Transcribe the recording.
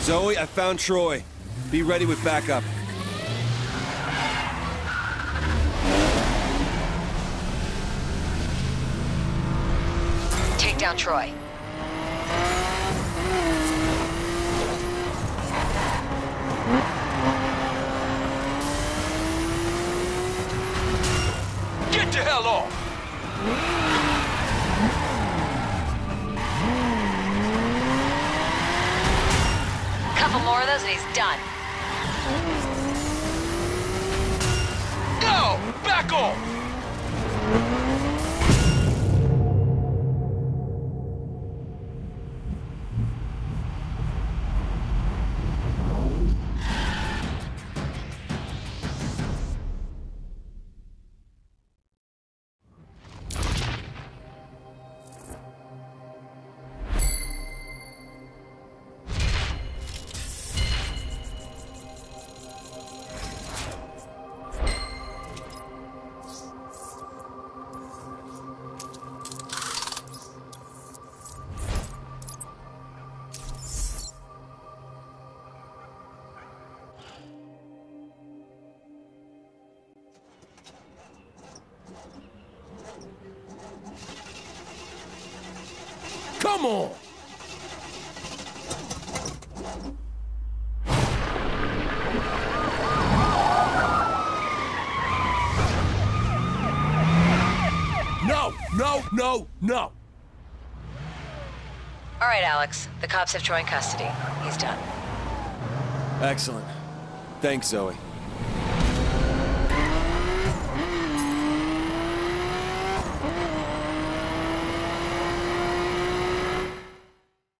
Zoe, I found Troy. Be ready with backup. Take down Troy. Get the hell off! Couple more of those and he's done. No! Back off! Come on! No! All right, Alex. The cops have Troy in custody. He's done. Excellent. Thanks, Zoe.